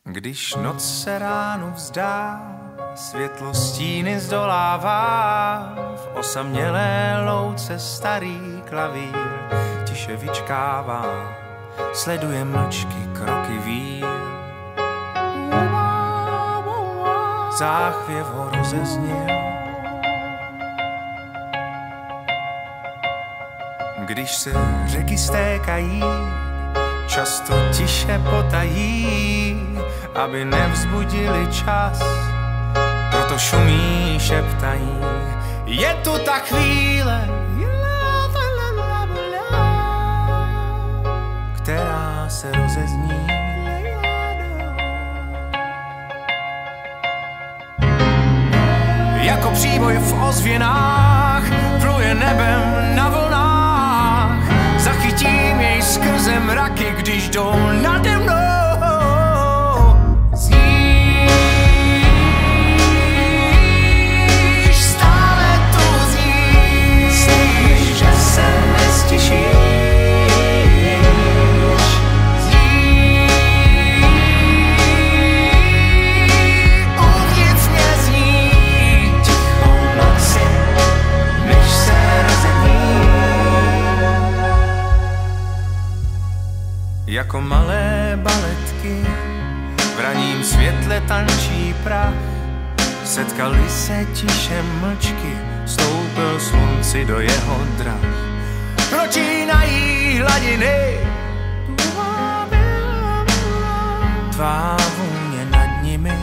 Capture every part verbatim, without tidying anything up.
Když noc se ránu vzdá, světlo stíny zdolává, v osamělé louce starý klavír tiše vyčkává, sleduje mlčky kroky vír. Záchvěv ho rozezněl, když se řeky stékají, často tiše potají, aby nevzbudili čas, proto šumí, šeptají. Je tu ta chvíle, která se rozezní. Jako příboj v ozvěnách pluje nebem na vlnách, zachytím jej skrze mraky, když jdou nade mnou. Zníš, stále tu zníš, slyš, že se nestěšíš. Zní, uvnitř mě zní tichou noci, než se rozední. Jako malé baletky v raním světle tančí prach, setkali se tiše mlčky, stoupil slunci do jeho drah. Protínají hladiny, tvá vůně nad nimi.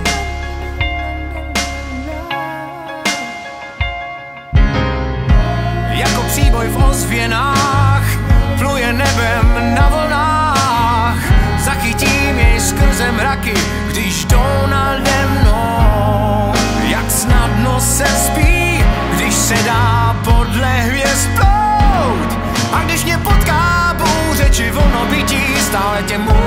Jako příboj v ozvěnách pluje nebem na vlnách, zachytím jej skrze mraky, když jdou nade mnou. Jak snadno se spí, když se dá podle hvězd plout, a když mě potká bouře či vlno bytí, stále tě můžu